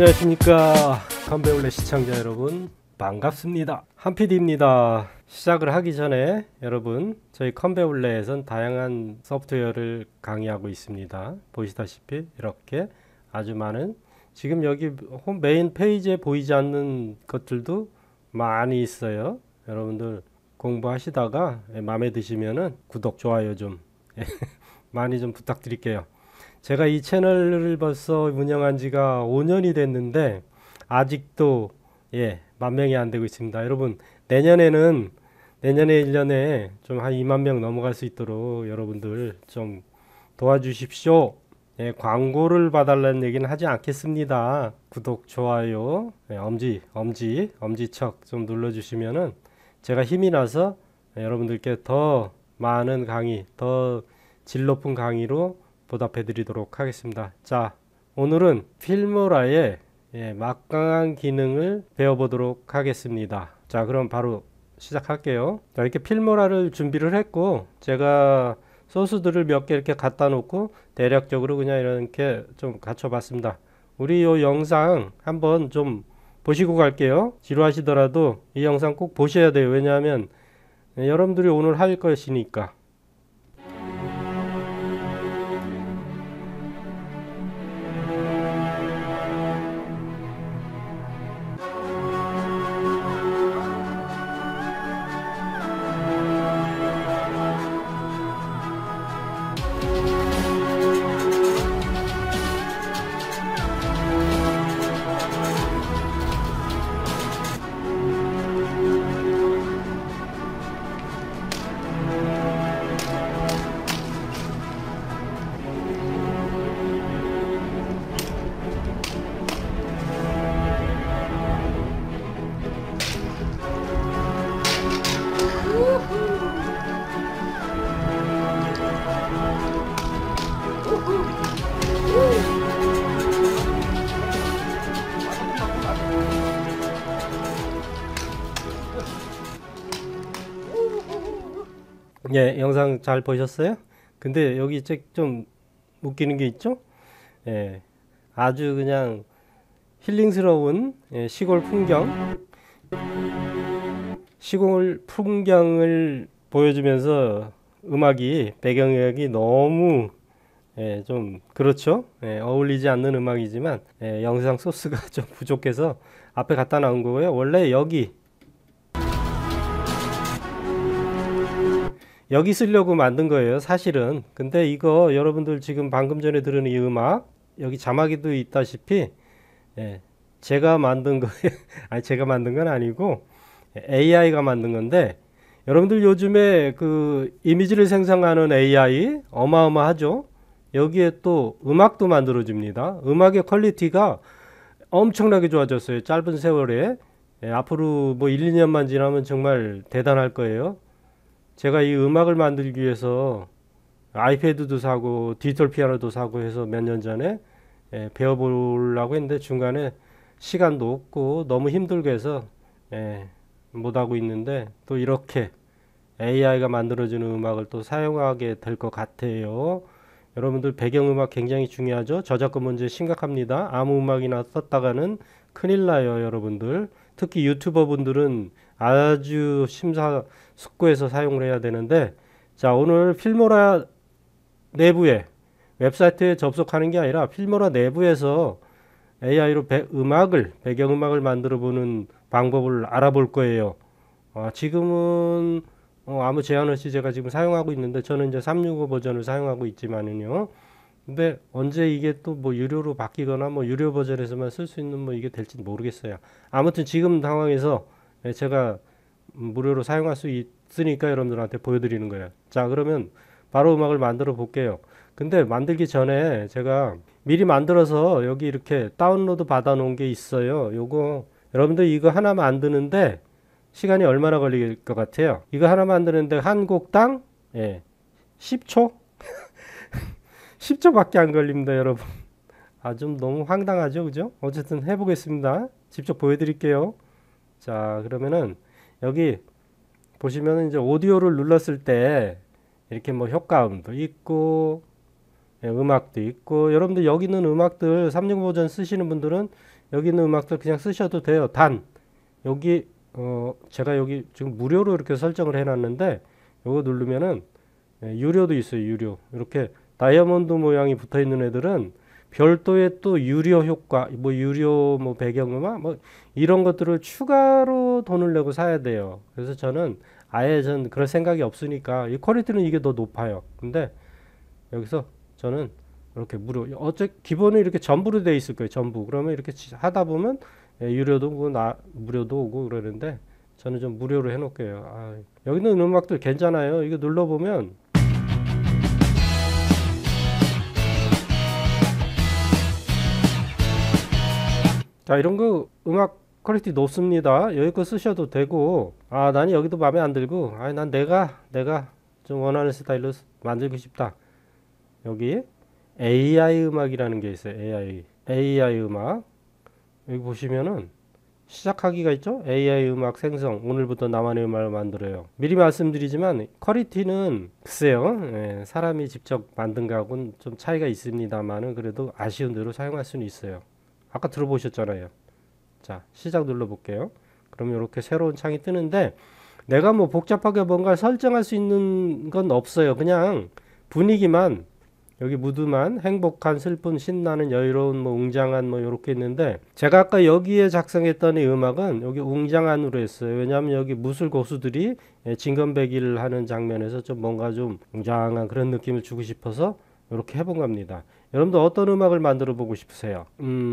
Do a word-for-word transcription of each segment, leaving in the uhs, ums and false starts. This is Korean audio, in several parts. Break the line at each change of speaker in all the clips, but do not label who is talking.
안녕하십니까 컴배올레 시청자 여러분, 반갑습니다. 한피디입니다. 시작을 하기 전에 여러분, 저희 컴배올레에선 다양한 소프트웨어를 강의하고 있습니다. 보시다시피 이렇게 아주 많은, 지금 여기 홈 메인 페이지에 보이지 않는 것들도 많이 있어요. 여러분들 공부하시다가 마음에 드시면은 구독, 좋아요 좀 많이 좀 부탁드릴게요. 제가 이 채널을 벌써 운영한 지가 오 년이 됐는데 아직도 예, 만 명이 안 되고 있습니다. 여러분, 내년에는 내년에 일 년에 좀 한 이만 명 넘어갈 수 있도록 여러분들 좀 도와주십시오. 예, 광고를 봐달라는 얘기는 하지 않겠습니다. 구독, 좋아요, 예, 엄지, 엄지, 엄지척 좀 눌러주시면은 제가 힘이 나서 예, 여러분들께 더 많은 강의, 더 질 높은 강의로 보답해 드리도록 하겠습니다. 자, 오늘은 필모라의 예, 막강한 기능을 배워보도록 하겠습니다. 자, 그럼 바로 시작할게요. 자, 이렇게 필모라를 준비를 했고, 제가 소스들을 몇 개 이렇게 갖다 놓고 대략적으로 그냥 이렇게 좀 갖춰 봤습니다. 우리 이 영상 한번 좀 보시고 갈게요. 지루하시더라도 이 영상 꼭 보셔야 돼요. 왜냐하면 예, 여러분들이 오늘 할 것이니까. 예, 영상 잘 보셨어요? 근데 여기 좀 웃기는 게 있죠? 예, 아주 그냥 힐링스러운 예, 시골 풍경, 시골 풍경을 보여주면서 음악이, 배경음악이 너무 예, 좀 그렇죠? 예, 어울리지 않는 음악이지만 예, 영상 소스가 좀 부족해서 앞에 갖다 놓은 거고요. 원래 여기 여기 쓰려고 만든 거예요, 사실은. 근데 이거 여러분들 지금 방금 전에 들은 이 음악, 여기 자막에도 있다시피 예, 제가 만든 거예요. 아니, 제가 만든 건 아니고 에이아이가 만든 건데, 여러분들 요즘에 그 이미지를 생성하는 에이아이 어마어마하죠. 여기에 또 음악도 만들어 줍니다. 음악의 퀄리티가 엄청나게 좋아졌어요, 짧은 세월에. 예, 앞으로 뭐 일, 이 년만 지나면 정말 대단할 거예요. 제가 이 음악을 만들기 위해서 아이패드도 사고 디지털 피아노도 사고 해서 몇 년 전에 예, 배워보려고 했는데 중간에 시간도 없고 너무 힘들게 해서 예, 못하고 있는데, 또 이렇게 에이아이가 만들어주는 음악을 또 사용하게 될 것 같아요. 여러분들 배경음악 굉장히 중요하죠. 저작권 문제 심각합니다. 아무 음악이나 썼다가는 큰일 나요, 여러분들. 특히 유튜버 분들은 아주 심사숙고해서 사용을 해야 되는데, 자, 오늘 필모라 내부에, 웹사이트에 접속하는 게 아니라 필모라 내부에서 에이아이로 배, 음악을, 배경음악을 만들어 보는 방법을 알아볼 거예요. 어, 지금은 어, 아무 제한 없이 제가 지금 사용하고 있는데, 저는 이제 삼백육십오 버전을 사용하고 있지만은요. 근데 언제 이게 또 뭐 유료로 바뀌거나 뭐 유료 버전에서만 쓸 수 있는 뭐 이게 될지 모르겠어요. 아무튼 지금 상황에서 제가 무료로 사용할 수 있으니까 여러분들한테 보여드리는 거예요. 자, 그러면 바로 음악을 만들어 볼게요. 근데 만들기 전에 제가 미리 만들어서 여기 이렇게 다운로드 받아 놓은 게 있어요. 요거 여러분들 이거 하나 만드는데 시간이 얼마나 걸릴 것 같아요? 이거 하나 만드는데 한 곡당 예, 십 초? 십 초밖에 안 걸립니다, 여러분. 아, 좀 너무 황당하죠, 그죠? 어쨌든 해보겠습니다. 직접 보여드릴게요. 자, 그러면은 여기 보시면은 이제 오디오를 눌렀을 때 이렇게 뭐 효과음도 있고 예, 음악도 있고, 여러분들 여기 있는 음악들 삼백육십오 버전 쓰시는 분들은 여기 있는 음악들 그냥 쓰셔도 돼요. 단 여기 어 제가 여기 지금 무료로 이렇게 설정을 해놨는데 요거 누르면은 예, 유료도 있어요. 유료. 이렇게 다이아몬드 모양이 붙어 있는 애들은 별도의 또 유료 효과, 뭐 유료 뭐 배경음악 뭐 이런 것들을 추가로 돈을 내고 사야 돼요. 그래서 저는 아예 전 그럴 생각이 없으니까 이 퀄리티는 이게 더 높아요. 근데 여기서 저는 이렇게 무료, 어째 기본은 이렇게 전부로 돼 있을 거예요. 전부. 그러면 이렇게 하다 보면 예, 유료도 오고 나 무료도 오고 그러는데 저는 좀 무료로 해놓을게요. 아, 여기 있는 음악들 괜찮아요. 이거 눌러보면 자, 이런 거 음악 퀄리티 높습니다. 여기 거 쓰셔도 되고, 아, 난 여기도 마음에 안 들고, 아, 난 내가, 내가 좀 원하는 스타일로 만들고 싶다. 여기 에이아이 음악이라는 게 있어요. 에이아이. 에이아이 음악. 여기 보시면은 시작하기가 있죠? 에이아이 음악 생성. 오늘부터 나만의 음악을 만들어요. 미리 말씀드리지만 퀄리티는 글쎄요. 예, 사람이 직접 만든 거하고는 좀 차이가 있습니다만은 그래도 아쉬운 대로 사용할 수는 있어요. 아까 들어보셨잖아요. 자, 시작 눌러볼게요. 그러면 이렇게 새로운 창이 뜨는데 내가 뭐 복잡하게 뭔가 설정할 수 있는 건 없어요. 그냥 분위기만 여기 무드만 행복한, 슬픈, 신나는, 여유로운, 뭐 웅장한 뭐 이렇게 있는데 제가 아까 여기에 작성했던 이 음악은 여기 웅장한으로 했어요. 왜냐하면 여기 무술 고수들이 진검배기를 하는 장면에서 좀 뭔가 좀 웅장한 그런 느낌을 주고 싶어서 이렇게 해본 겁니다. 여러분도 어떤 음악을 만들어 보고 싶으세요?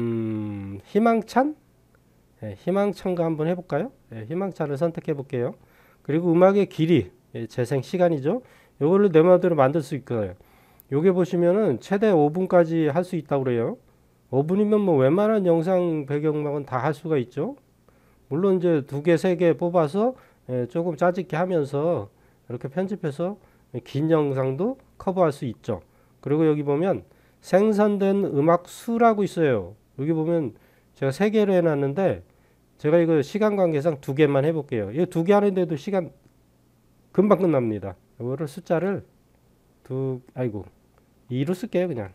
음, 희망찬? 네, 희망찬가 한번 해볼까요? 네, 희망찬을 선택해 볼게요. 그리고 음악의 길이, 예, 재생 시간이죠. 이걸로 내 마음대로 만들 수 있고요. 요게 보시면은 최대 오 분까지 할 수 있다고 그래요. 오 분이면 뭐 웬만한 영상 배경음악은 다 할 수가 있죠. 물론 이제 두 개, 세 개 뽑아서 예, 조금 짜집게 하면서 이렇게 편집해서 긴 영상도 커버할 수 있죠. 그리고 여기 보면 생성된 음악 수라고 있어요. 여기 보면 제가 세 개로 해놨는데 제가 이거 시간 관계상 두 개만 해볼게요. 이 두 개 하는데도 시간 금방 끝납니다. 이거를 숫자를 두, 아이고, 이로 쓸게요, 그냥.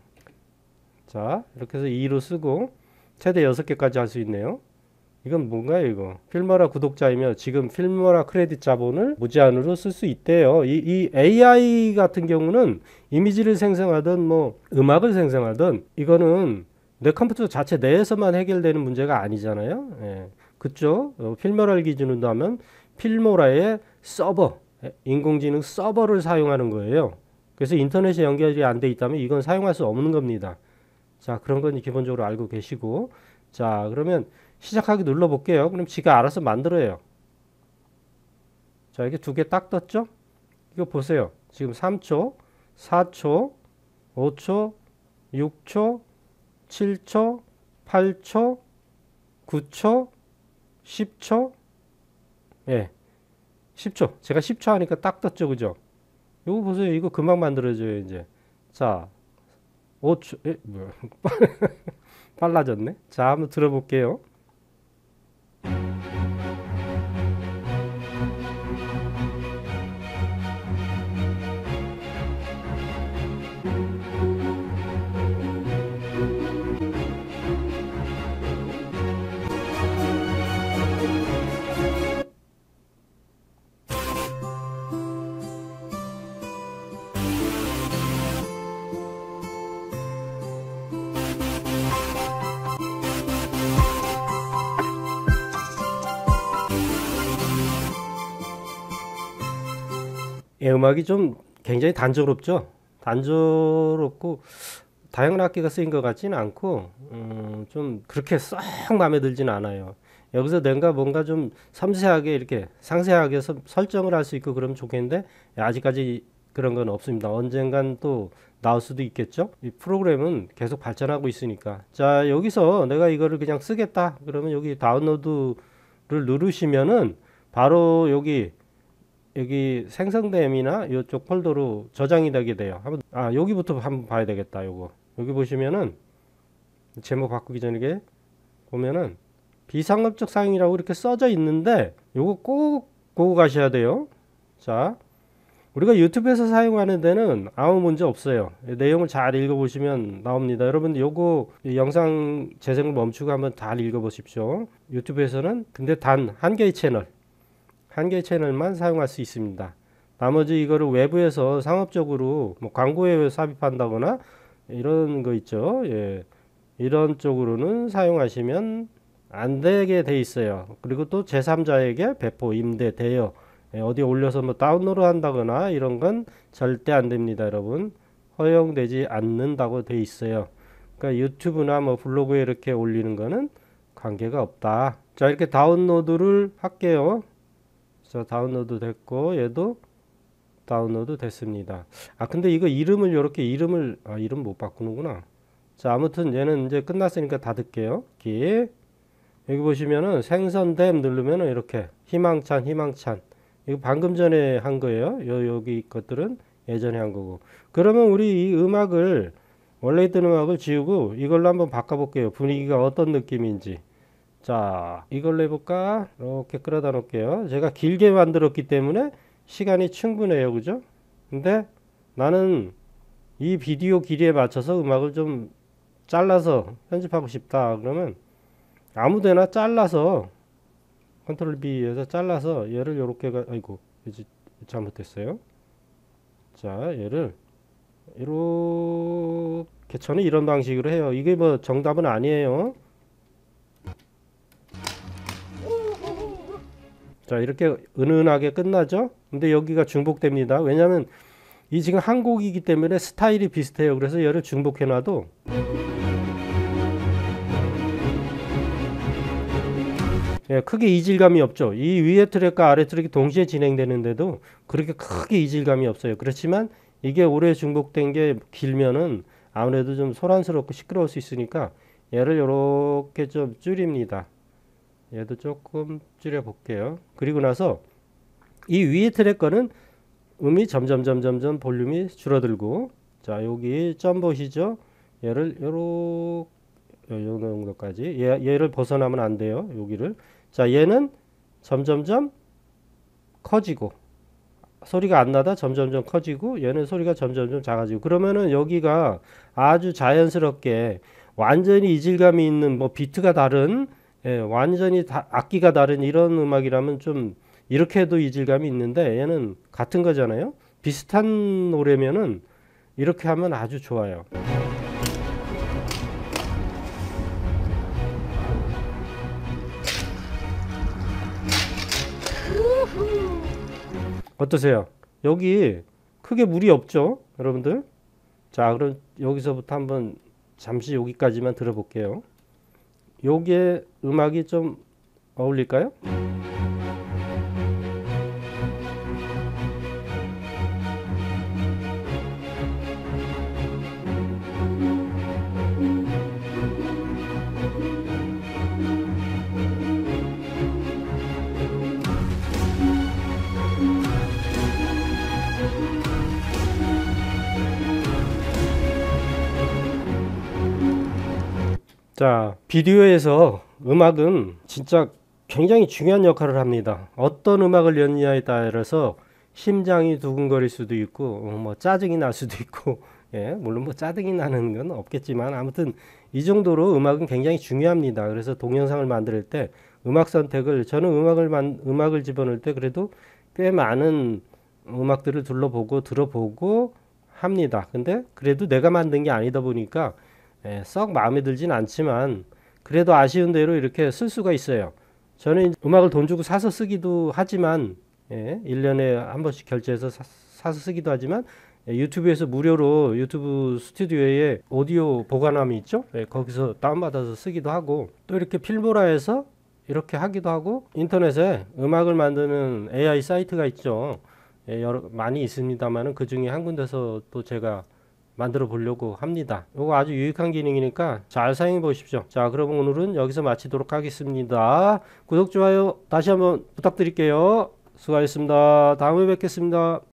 자, 이렇게 해서 이로 쓰고 최대 여섯 개까지 할 수 있네요. 이건 뭔가요, 이거? 필모라 구독자이며 지금 필모라 크레딧 자본을 무제한으로 쓸 수 있대요. 이, 이 에이아이 같은 경우는 이미지를 생성하든 뭐 음악을 생성하든 이거는 내 컴퓨터 자체 내에서만 해결되는 문제가 아니잖아요. 예. 그쵸? 어, 필모라를 기준으로 하면 필모라의 서버, 인공지능 서버를 사용하는 거예요. 그래서 인터넷에 연결이 안 돼 있다면 이건 사용할 수 없는 겁니다. 자, 그런 건 기본적으로 알고 계시고, 자, 그러면 시작하기 눌러 볼게요. 그럼 지가 알아서 만들어요. 자, 이게 두 개 딱 떴죠? 이거 보세요. 지금 삼 초, 사 초, 오 초, 육 초, 칠 초, 팔 초, 구 초, 십 초, 예, 십 초. 제가 십 초 하니까 딱 떴죠, 그죠? 이거 보세요. 이거 금방 만들어져요, 이제. 자, 오 초, 에, 뭐야. 빨라졌네. 자, 한번 들어볼게요. 예, 음악이 좀 굉장히 단조롭죠. 단조롭고 다양한 악기가 쓰인 것 같지는 않고 음, 좀 그렇게 썩 마음에 들지는 않아요. 여기서 내가 뭔가 좀 섬세하게 이렇게 상세하게 서, 설정을 할 수 있고 그러면 좋겠는데 예, 아직까지 그런 건 없습니다. 언젠간 또 나올 수도 있겠죠. 이 프로그램은 계속 발전하고 있으니까. 자, 여기서 내가 이거를 그냥 쓰겠다 그러면 여기 다운로드를 누르시면은 바로 여기 여기 생성됨이나 이쪽 폴더로 저장이 되게 돼요. 한번, 아, 여기부터 한번 봐야 되겠다. 요거. 여기 보시면은 제목 바꾸기 전에 보면은 비상업적 사용이라고 이렇게 써져 있는데 요거 꼭 보고 가셔야 돼요. 자, 우리가 유튜브에서 사용하는 데는 아무 문제 없어요. 내용을 잘 읽어보시면 나옵니다. 여러분들 요거 영상 재생을 멈추고 한번 잘 읽어보십시오. 유튜브에서는 근데 단 한 개의 채널, 한 개의 채널만 사용할 수 있습니다. 나머지 이거를 외부에서 상업적으로 뭐 광고에 삽입한다거나 이런 거 있죠. 예. 이런 쪽으로는 사용하시면 안 되게 돼 있어요. 그리고 또 제삼자에게 배포, 임대, 대여 어디 올려서 뭐 다운로드 한다거나 이런 건 절대 안 됩니다, 여러분. 허용되지 않는다고 돼 있어요. 그러니까 유튜브나 뭐 블로그에 이렇게 올리는 거는 관계가 없다. 자, 이렇게 다운로드를 할게요. 자, 다운로드 됐고 얘도 다운로드 됐습니다. 아, 근데 이거 이름을 이렇게 이름을 아, 이름 못 바꾸는구나. 자, 아무튼 얘는 이제 끝났으니까 닫을게요. 기 여기 보시면은 생선됨 누르면은 이렇게 희망찬 희망찬 이거 방금 전에 한 거예요. 요, 여기 것들은 예전에 한 거고. 그러면 우리 이 음악을 원래 있던 음악을 지우고 이걸로 한번 바꿔볼게요. 분위기가 어떤 느낌인지. 자, 이걸로 해볼까? 이렇게 끌어다 놓을게요. 제가 길게 만들었기 때문에 시간이 충분해요. 그죠? 근데 나는 이 비디오 길이에 맞춰서 음악을 좀 잘라서 편집하고 싶다. 그러면 아무데나 잘라서 컨트롤 B에서 잘라서 얘를 요렇게 가, 아이고 잘못됐어요. 자, 얘를 이렇게 저는 이런 방식으로 해요. 이게 뭐 정답은 아니에요. 자, 이렇게 은은하게 끝나죠. 근데 여기가 중복됩니다. 왜냐하면 이 지금 한 곡이기 때문에 스타일이 비슷해요. 그래서 얘를 중복해 놔도 예, 크게 이질감이 없죠. 이 위에 트랙과 아래 트랙이 동시에 진행되는데도 그렇게 크게 이질감이 없어요. 그렇지만 이게 오래 중복된 게 길면은 아무래도 좀 소란스럽고 시끄러울 수 있으니까 얘를 이렇게 좀 줄입니다. 얘도 조금 줄여 볼게요. 그리고 나서 이 위에 트랙 거는 음이 점점 점점 점 볼륨이 줄어들고, 자, 여기 점 보시죠. 얘를 요렇게 요 정도까지 얘, 얘를 벗어나면 안 돼요. 여기를. 자, 얘는 점점점 커지고 소리가 안 나다 점점점 커지고 얘는 소리가 점점점 작아지고 그러면은 여기가 아주 자연스럽게 완전히 이질감이 있는 뭐 비트가 다른 예, 완전히 다, 악기가 다른 이런 음악이라면 좀 이렇게 해도 이질감이 있는데 얘는 같은 거잖아요. 비슷한 노래면은 이렇게 하면 아주 좋아요. 어떠세요? 여기 크게 무리 없죠, 여러분들? 자, 그럼 여기서부터 한번 잠시 여기까지만 들어볼게요. 요게 음악이 좀 어울릴까요? 자, 비디오에서 음악은 진짜 굉장히 중요한 역할을 합니다. 어떤 음악을 넣느냐에 따라서 심장이 두근거릴 수도 있고 뭐 짜증이 날 수도 있고 예, 물론 뭐 짜증이 나는 건 없겠지만 아무튼 이 정도로 음악은 굉장히 중요합니다. 그래서 동영상을 만들 때 음악 선택을 저는 음악을 만, 음악을 집어넣을 때 그래도 꽤 많은 음악들을 둘러보고 들어보고 합니다. 근데 그래도 내가 만든 게 아니다 보니까 예, 썩 마음에 들진 않지만 그래도 아쉬운 대로 이렇게 쓸 수가 있어요. 저는 음악을 돈 주고 사서 쓰기도 하지만 예, 일 년에 한 번씩 결제해서 사, 사서 쓰기도 하지만 예, 유튜브에서 무료로 유튜브 스튜디오에 오디오 보관함이 있죠. 예, 거기서 다운받아서 쓰기도 하고 또 이렇게 필모라에서 이렇게 하기도 하고 인터넷에 음악을 만드는 에이아이 사이트가 있죠. 예, 여러, 많이 있습니다만 그 중에 한 군데서 또 제가 만들어 보려고 합니다. 이거 아주 유익한 기능이니까 잘 사용해 보십시오. 자, 그럼 오늘은 여기서 마치도록 하겠습니다. 구독, 좋아요 다시 한번 부탁드릴게요. 수고하셨습니다. 다음에 뵙겠습니다.